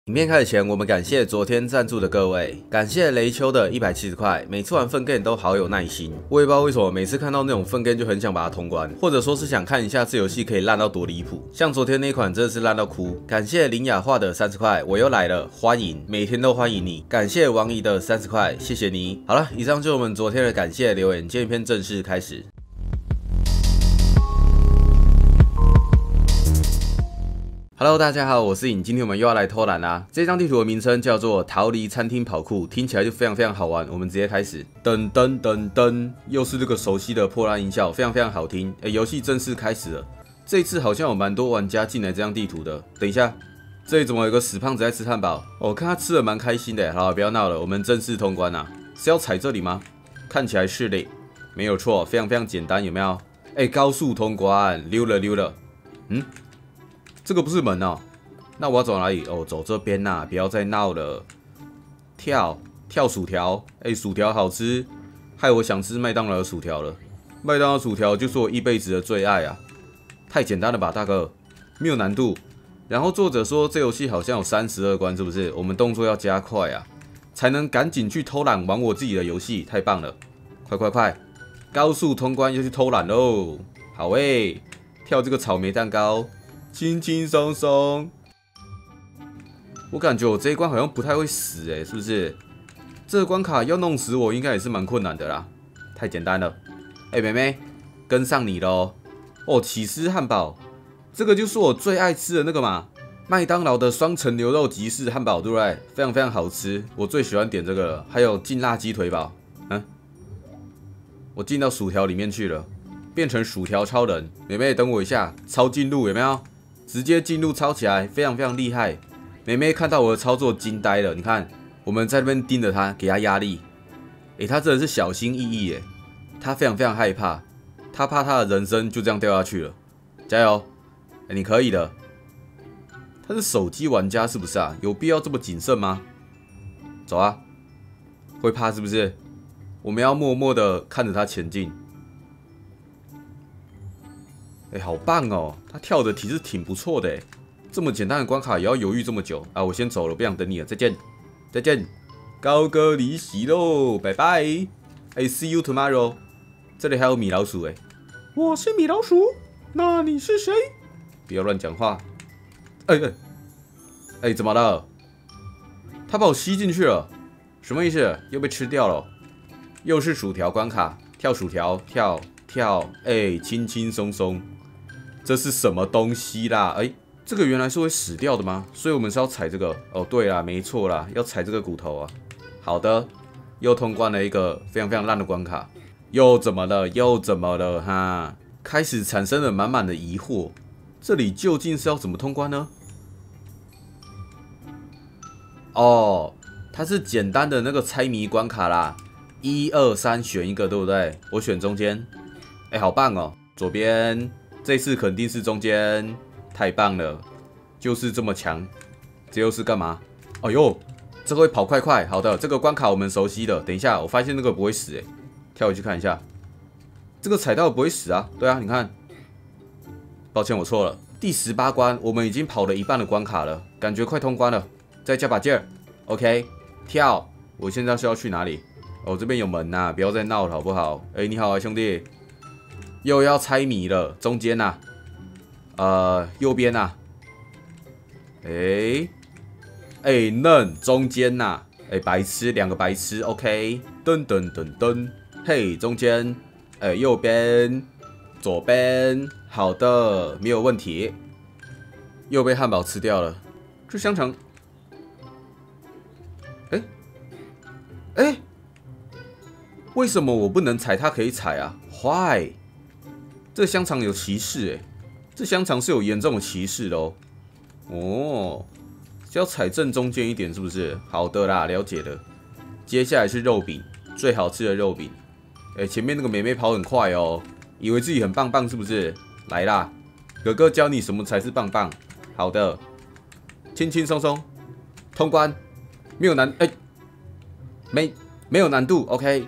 影片开始前，我们感谢昨天赞助的各位，感谢雷秋的170块，每次玩粪 game 都好有耐心。我也不知道为什么，每次看到那种粪 game 就很想把它通关，或者说是想看一下这游戏可以烂到多离谱。像昨天那款真的是烂到哭。感谢林雅画的30块，我又来了，欢迎，每天都欢迎你。感谢王怡的30块，谢谢你。好了，以上就是我们昨天的感谢留言，今天影片正式开始。Hello， 大家好，我是颖，今天我们又要来偷懒啦。这张地图的名称叫做逃离餐厅跑酷，听起来就非常好玩。我们直接开始，噔噔噔噔，又是这个熟悉的破烂音效，非常好听。游戏正式开始了。这一次好像有蛮多玩家进来这张地图的。等一下，这里怎么有个死胖子在吃汉堡？我看他吃的蛮开心的。好，不要闹了，我们正式通关啦。是要踩这里吗？看起来是的，没有错，非常简单，有没有？高速通关，溜了。这个不是门哦，那我要走哪里？哦，走这边呐，不要再闹了。跳薯条，薯条好吃，害我想吃麦当劳的薯条了。麦当劳薯条就是我一辈子的最爱啊！太简单了吧，大哥，没有难度。然后作者说这游戏好像有32关，是不是？我们动作要加快啊，才能赶紧去偷懒玩我自己的游戏，太棒了！快，高速通关又去偷懒喽！好跳这个草莓蛋糕。轻松松，我感觉我这一关好像不太会死是不是？这个关卡要弄死我应该也是蛮困难的啦，太简单了。妹妹，跟上你咯。哦，起司汉堡，这个就是我最爱吃的那个嘛，麦当劳的双层牛肉吉士汉堡，对不对？非常好吃，我最喜欢点这个了。还有劲辣鸡腿堡，我进到薯条里面去了，变成薯条超人。妹妹，等我一下，超进入有没有？直接进入抄起来，非常厉害。妹妹看到我的操作惊呆了，你看，我们在那边盯着她，给她压力。她真的是小心翼翼耶，她非常害怕，她怕她的人生就这样掉下去了。加油，你可以的。她是手机玩家是不是啊？有必要这么谨慎吗？走啊，会怕是不是？我们要默默的看着她前进。好棒哦！他跳的其实挺不错的，这么简单的关卡也要犹豫这么久啊！我先走了，不想等你了，再见，高歌离席喽，拜拜！See you tomorrow。这里还有米老鼠我是米老鼠，那你是谁？不要乱讲话！怎么了？他把我吸进去了，什么意思？又被吃掉了？又是薯条关卡，跳薯条，跳，轻松。这是什么东西啦？这个原来是会死掉的吗？所以我们是要踩这个。哦，对啦，没错啦，要踩这个骨头啊。好的，又通关了一个非常烂的关卡。又怎么了哈？开始产生了满的疑惑，这里究竟是要怎么通关呢？哦，它是简单的那个猜谜关卡啦，1、2、3选一个，对不对？我选中间。好棒哦，左边。这次肯定是中间，太棒了，就是这么强。这又是干嘛？这会跑快。好的，这个关卡我们熟悉的。等一下，我发现那个不会死跳回去看一下。这个踩到不会死啊？对啊，你看。抱歉，我错了。第18关，我们已经跑了一半的关卡了，感觉快通关了。再加把劲儿。OK， 跳。我现在是要去哪里？这边有门呐，不要再闹了好不好？你好啊，兄弟。又要猜谜了，中间呐，右边呐，嫩中间呐，白痴，两个白痴 ，OK， 噔，嘿，中间，右边，左边，好的，没有问题，又被汉堡吃掉了，这香肠，为什么我不能踩，它可以踩啊 ？Why？这香肠有歧视这香肠是有严重的歧视的哦。要踩正中间一点是不是？好的啦，了解了。接下来是肉饼，最好吃的肉饼。前面那个妹妹跑很快哦，以为自己很棒是不是？来啦，哥哥教你什么才是棒。好的，轻松通关，没有难没有难度 ，OK，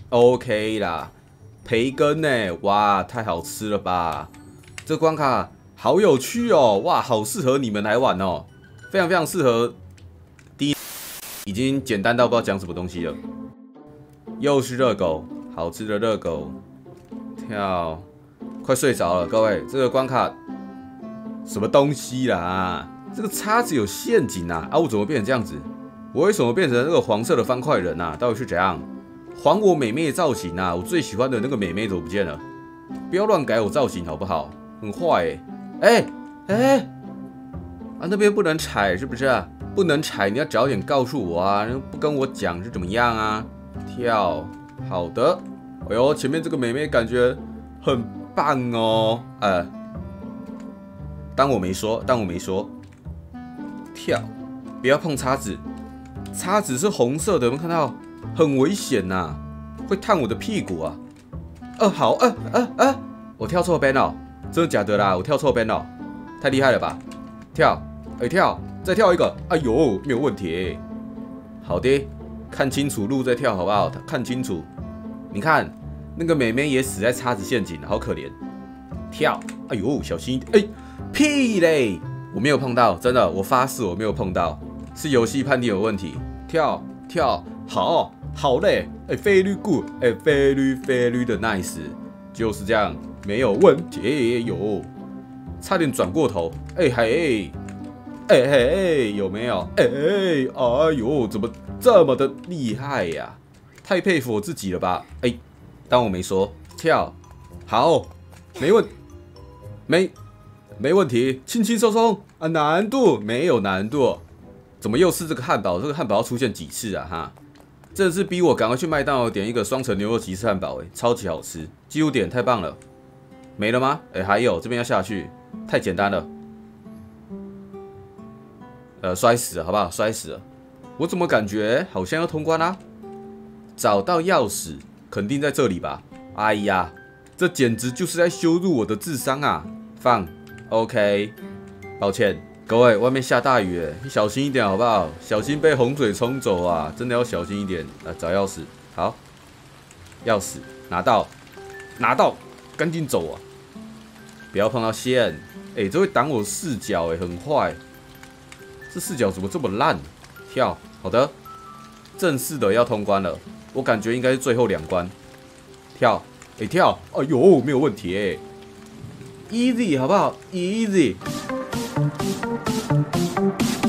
噔。OK 啦，培根哇，太好吃了吧！这关卡好有趣哦！哇，好适合你们来玩哦，非常非常适合。已经简单到不知道讲什么东西了。又是热狗，好吃的热狗。跳，快睡着了，各位。这个关卡什么东西啦？这个叉子有陷阱啊！啊，我怎么变成这样子？我为什么变成那个黄色的方块人啊？到底是怎样？还我美妹造型啊！我最喜欢的那个美妹怎么不见了？不要乱改我造型好不好？很坏啊，那边不能踩是不是啊？不能踩，你要早点告诉我啊！不跟我讲是怎么样啊？跳，好的。哎呦，前面这个美妹感觉很棒哦。当我没说。跳，不要碰叉子，叉子是红色的，有没有看到？很危险呐，会烫我的屁股啊！好，我跳错边了，真的假的啦？我跳错边了，太厉害了吧！跳，跳。再跳一个，哎呦，没有问题。好的，看清楚路再跳好不好？看清楚，你看那个美妹也死在叉子陷阱了，好可怜。跳，哎呦，小心一点。屁嘞，我没有碰到，真的，我发誓我没有碰到，是游戏判定有问题。跳，好嘞，very good，very 的 nice， 就是这样，没有问题。差点转过头，有没有？哎呦，怎么这么的厉害呀？太佩服我自己了吧？当我没说。跳，好，没问题，轻轻松松啊，难度没有难度。怎么又是这个汉堡？这个汉堡要出现几次啊？哈，真的是逼我赶快去麦当劳点一个双层牛肉吉士汉堡，超级好吃，几乎点太棒了。没了吗？还有这边要下去，太简单了。摔死了，好不好？摔死了！我怎么感觉好像要通关啦？找到钥匙，肯定在这里吧？哎呀，这简直就是在羞辱我的智商啊！放 ，OK， 抱歉，各位，外面下大雨，你小心一点好不好？小心被洪水冲走啊！真的要小心一点。找钥匙，好，钥匙拿到，赶紧走啊！不要碰到线，这会挡我视角，很坏。这视角怎么这么烂？跳，好的，正式的要通关了，我感觉应该是最后2关。跳，跳，哎呦，没有问题，easy 好不好 ？easy。